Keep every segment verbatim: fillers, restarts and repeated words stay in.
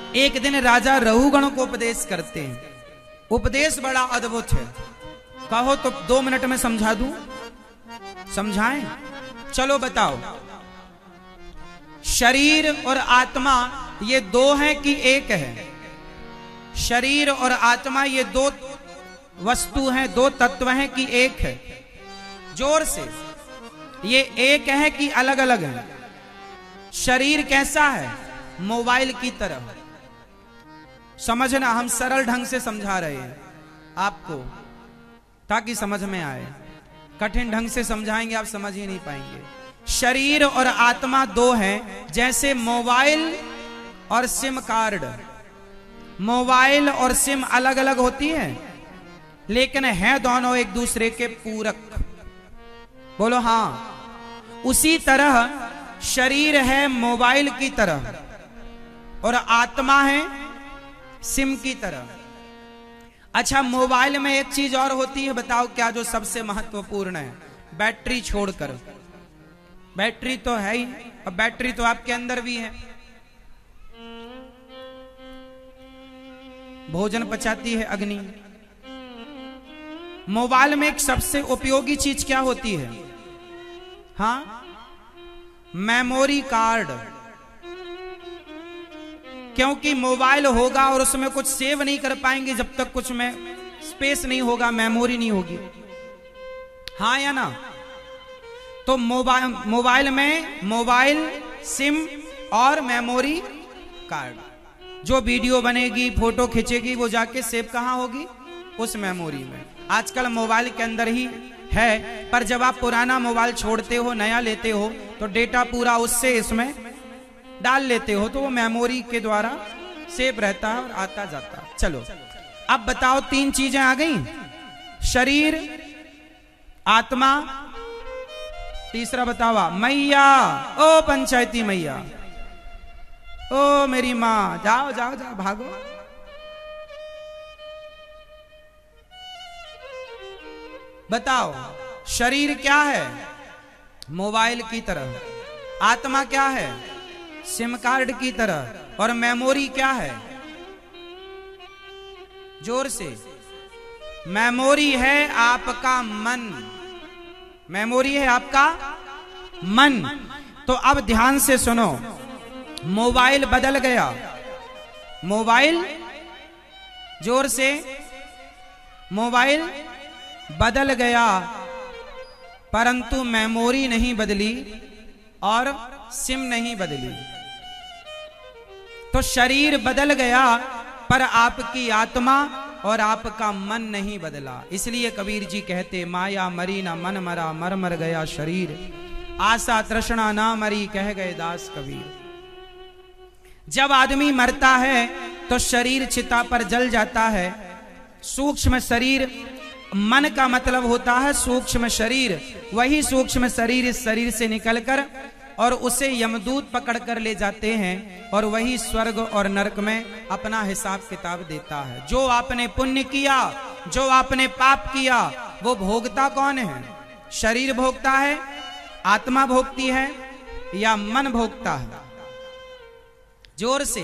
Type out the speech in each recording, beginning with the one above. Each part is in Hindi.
एक दिन राजा रहुगण को उपदेश करते हैं। उपदेश बड़ा अद्भुत है, कहो तो दो मिनट में समझा दूं? समझाएं? चलो बताओ। शरीर और आत्मा ये दो हैं कि एक है? शरीर और आत्मा ये दो वस्तु हैं, दो तत्व हैं कि एक है? जोर से। ये एक है कि अलग अलग है? शरीर कैसा है? मोबाइल की तरह। समझना, हम सरल ढंग से समझा रहे हैं आपको ताकि समझ में आए। कठिन ढंग से समझाएंगे आप समझ ही नहीं पाएंगे। शरीर और आत्मा दो हैं, जैसे मोबाइल और सिम कार्ड। मोबाइल और सिम अलग अलग होती है, लेकिन हैं दोनों एक दूसरे के पूरक। बोलो हां। उसी तरह शरीर है मोबाइल की तरह और आत्मा है सिम की तरह। अच्छा, मोबाइल में एक चीज और होती है, बताओ क्या, जो सबसे महत्वपूर्ण है? बैटरी छोड़कर। बैटरी तो है ही, और बैटरी तो आपके अंदर भी है। भोजन पचाती है अग्नि। मोबाइल में एक सबसे उपयोगी चीज क्या होती है? हाँ, मेमोरी कार्ड। क्योंकि मोबाइल होगा और उसमें कुछ सेव नहीं कर पाएंगे जब तक कुछ में स्पेस नहीं होगा, मेमोरी नहीं होगी। हाँ या ना? तो मोबाइल मोबाइल में मोबाइल, सिम और मेमोरी कार्ड। जो वीडियो बनेगी, फोटो खींचेगी, वो जाके सेव कहाँ होगी? उस मेमोरी में। आजकल मोबाइल के अंदर ही है, पर जब आप पुराना मोबाइल छोड़ते हो, नया लेते हो, तो डेटा पूरा उससे इसमें डाल लेते हो, तो वो मेमोरी के द्वारा सेव रहता है और आता जाता है। चलो अब बताओ, तीन चीजें आ गई, शरीर, आत्मा, तीसरा बतावा मैया। ओ पंचायती मैया, ओ मेरी माँ, जाओ जाओ जाओ, भागो। बताओ, शरीर क्या है? मोबाइल की तरह। आत्मा क्या है? सिम कार्ड की तरह। और मेमोरी क्या है? जोर से। मेमोरी है आपका मन। मेमोरी है आपका मन। तो अब ध्यान से सुनो, मोबाइल बदल गया। मोबाइल, जोर से, मोबाइल बदल गया, परंतु मेमोरी नहीं बदली और सिम नहीं बदली। तो शरीर बदल गया, पर आपकी आत्मा और आपका मन नहीं बदला। इसलिए कबीर जी कहते, माया मरी ना मन मरा, मर मर गया शरीर, आशा तृष्णा ना मरी, कह गए दास कबीर। जब आदमी मरता है तो शरीर चिता पर जल जाता है। सूक्ष्म शरीर, मन का मतलब होता है सूक्ष्म शरीर। वही सूक्ष्म शरीर इस शरीर से निकलकर और उसे यमदूत पकड़ कर ले जाते हैं, और वही स्वर्ग और नरक में अपना हिसाब किताब देता है। जो आपने पुण्य किया, जो आपने पाप किया, वो भोगता कौन है? शरीर भोगता है, आत्मा भोगती है, या मन भोगता है? जोर से।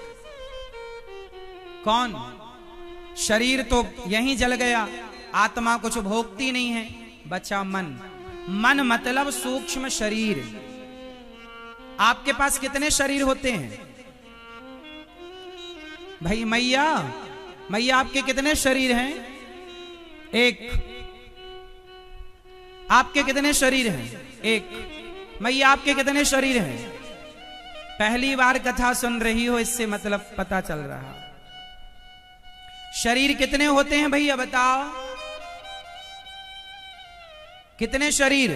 कौन? शरीर तो यहीं जल गया, आत्मा कुछ भोगती नहीं है, बचा मन। मन मतलब सूक्ष्म शरीर। आपके पास कितने शरीर होते हैं भाई? मैया, मैया आपके कितने शरीर हैं? एक। आपके कितने शरीर हैं? एक। मैया आपके कितने शरीर हैं? पहली बार कथा सुन रही हो, इससे मतलब पता चल रहा। शरीर कितने होते हैं भैया बताओ? कितने शरीर?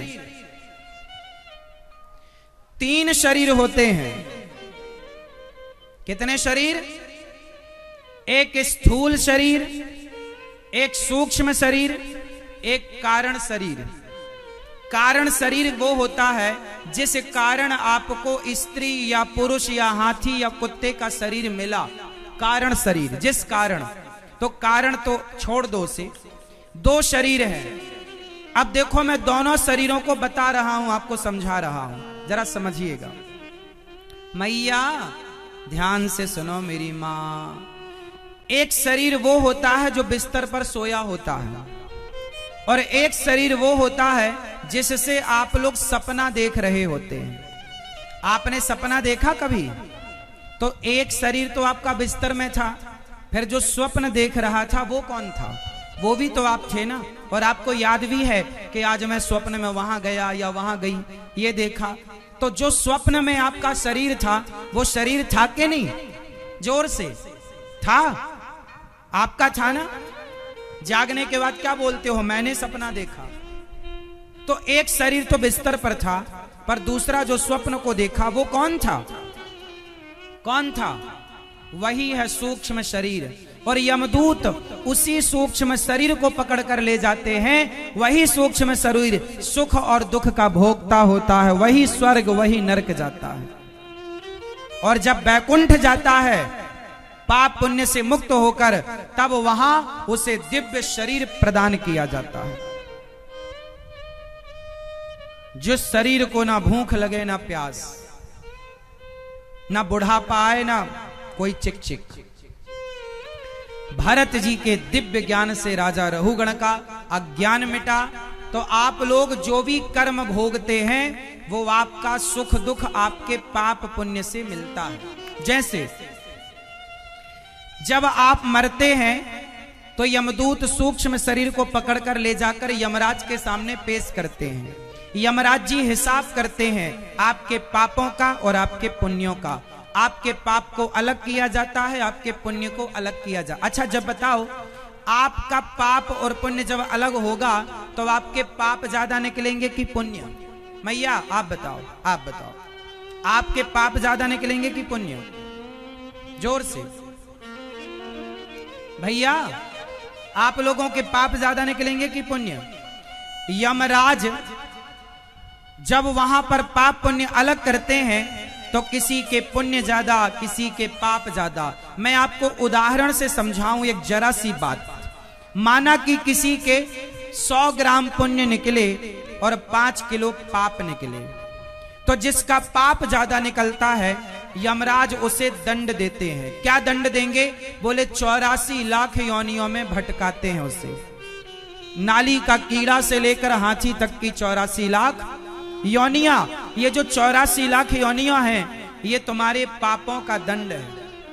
तीन शरीर होते हैं। कितने शरीर? एक स्थूल शरीर, एक सूक्ष्म शरीर, एक कारण शरीर। कारण शरीर वो होता है जिस कारण आपको स्त्री या पुरुष या हाथी या कुत्ते का शरीर मिला। कारण शरीर, जिस कारण। तो कारण तो छोड़ दो, से दो शरीर है। अब देखो, मैं दोनों शरीरों को बता रहा हूं, आपको समझा रहा हूं, जरा समझिएगा। मैया ध्यान से सुनो मेरी माँ। एक शरीर वो होता है जो बिस्तर पर सोया होता है, और एक शरीर वो होता है जिससे आप लोग सपना देख रहे होते हैं। आपने सपना देखा कभी? तो एक शरीर तो आपका बिस्तर में था, फिर जो स्वप्न देख रहा था वो कौन था? वो भी तो आप थे ना। और आपको याद भी है कि आज मैं स्वप्न में वहां गया या वहां गई, ये देखा। तो जो स्वप्न में आपका शरीर था वो शरीर था कि नहीं? जोर से था, आपका था ना। जागने के बाद क्या बोलते हो? मैंने सपना देखा। तो एक शरीर तो बिस्तर पर था, पर दूसरा जो स्वप्न को देखा वो कौन था? कौन था? वही है सूक्ष्म शरीर। और यमदूत उसी सूक्ष्म शरीर को पकड़ कर ले जाते हैं। वही सूक्ष्म शरीर सुख और दुख का भोगता होता है, वही स्वर्ग वही नरक जाता है। और जब बैकुंठ जाता है पाप पुण्य से मुक्त होकर, तब वहां उसे दिव्य शरीर प्रदान किया जाता है, जिस शरीर को ना भूख लगे ना प्यास, ना बुढ़ापा आए ना कोई चिक चिक। भरत जी के दिव्य ज्ञान से राजा रहुगण का अज्ञान मिटा। तो आप लोग जो भी कर्म भोगते हैं वो आपका सुख दुख आपके पाप पुण्य से मिलता है। जैसे जब आप मरते हैं तो यमदूत सूक्ष्म शरीर को पकड़कर ले जाकर यमराज के सामने पेश करते हैं। यमराज जी हिसाब करते हैं आपके पापों का और आपके पुण्यों का। आपके पाप को अलग किया जाता है, आपके पुण्य को अलग किया जा। अच्छा जब बताओ, आपका पाप और पुण्य जब अलग होगा तो आपके पाप ज्यादा निकलेंगे कि पुण्य? मैया आप बताओ, आप बताओ, आपके पाप ज्यादा निकलेंगे कि पुण्य? जोर से भैया, आप लोगों के पाप ज्यादा निकलेंगे कि पुण्य? यमराज जब वहां पर पाप पुण्य अलग करते हैं तो किसी के पुण्य ज्यादा, किसी के पाप ज्यादा। मैं आपको उदाहरण से समझाऊं एक जरा सी बात। माना कि किसी के सौ ग्राम पुण्य निकले और पांच किलो पाप निकले, तो जिसका पाप ज्यादा निकलता है यमराज उसे दंड देते हैं। क्या दंड देंगे? बोले चौरासी लाख योनियों में भटकाते हैं उसे। नाली का कीड़ा से लेकर हाथी तक की चौरासी लाख योनिया, ये जो चौरासी लाख योनिया हैं, ये तुम्हारे पापों का दंड है।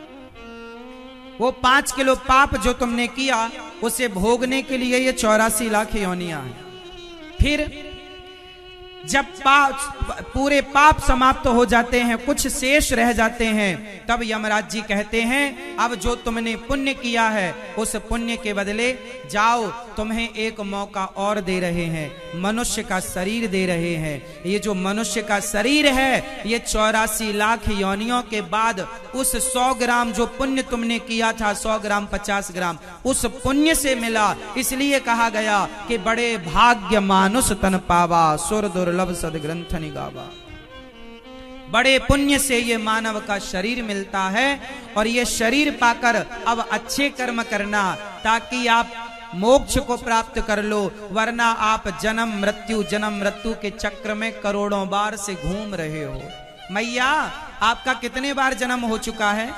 वो पांच किलो पाप जो तुमने किया उसे भोगने के लिए ये चौरासी लाख योनिया है। फिर जब पाप पूरे पाप समाप्त हो जाते हैं, कुछ शेष रह जाते हैं, तब यमराज जी कहते हैं अब जो तुमने पुण्य किया है उस पुण्य के बदले जाओ, तुम्हें एक मौका और दे रहे हैं, मनुष्य का शरीर दे रहे हैं। ये जो मनुष्य का शरीर है ये चौरासी लाख योनियों के बाद उस सौ ग्राम जो पुण्य तुमने किया था, सौ ग्राम पचास ग्राम, उस पुण्य से मिला। इसलिए कहा गया कि बड़े भाग्य मानुष तन पावा, सुर दुर्लभ सदग्रंथ निगावा। बड़े पुण्य से ये मानव का शरीर मिलता है, और ये शरीर पाकर अब अच्छे कर्म करना ताकि आप मोक्ष को प्राप्त कर लो, वरना आप जन्म मृत्यु जन्म मृत्यु के चक्र में करोड़ों बार से घूम रहे हो। मैया आपका कितने बार जन्म हो चुका है?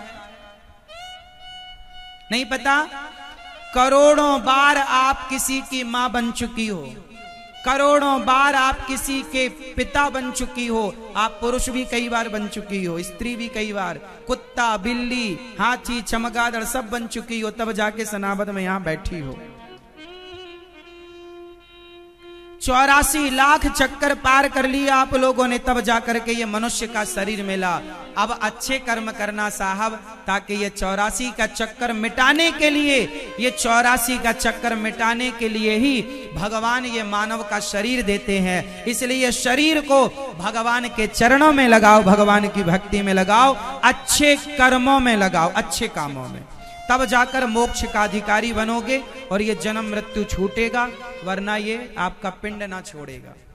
नहीं पता? करोड़ों बार आप किसी की मां बन चुकी हो, करोड़ों बार आप किसी के पिता बन चुकी हो। आप पुरुष भी कई बार बन चुकी हो, स्त्री भी कई बार, कुत्ता बिल्ली हाथी चमगादड़ सब बन चुकी हो, तब जाके सनावद में यहां बैठी हो। चौरासी लाख चक्कर पार कर लिया आप लोगों ने, तब जाकर के ये मनुष्य का शरीर मिला। अब अच्छे कर्म करना साहब, ताकि ये चौरासी का चक्कर मिटाने के लिए, ये चौरासी का चक्कर मिटाने के लिए ही भगवान ये मानव का शरीर देते हैं। इसलिए शरीर को भगवान के चरणों में लगाओ, भगवान की भक्ति में लगाओ, अच्छे कर्मों में लगाओ, अच्छे कामों में, तब जाकर मोक्ष का अधिकारी बनोगे और ये जन्म मृत्यु छूटेगा, वरना ये आपका पिंड ना छोड़ेगा।